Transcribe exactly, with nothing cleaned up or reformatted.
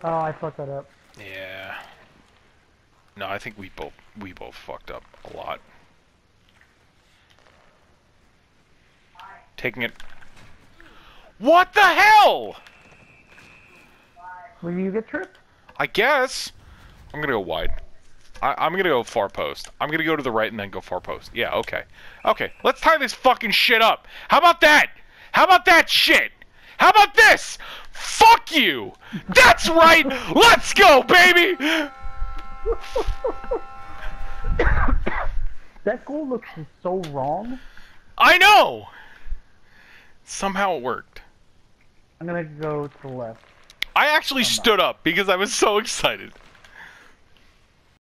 Oh, I fucked that up. Yeah. No, I think we both we both fucked up a lot. Taking it. What the hell? Will you get tripped? I guess. I'm gonna go wide. I, I'm gonna go far post. I'm gonna go to the right and then go far post. Yeah, okay. Okay, let's tie this fucking shit up. How about that? How about that shit? How about this? Fuck you! That's right! Let's go, baby! That goal looks so wrong. I know! Somehow it worked. I'm gonna go to the left. I actually stood up because I was so excited.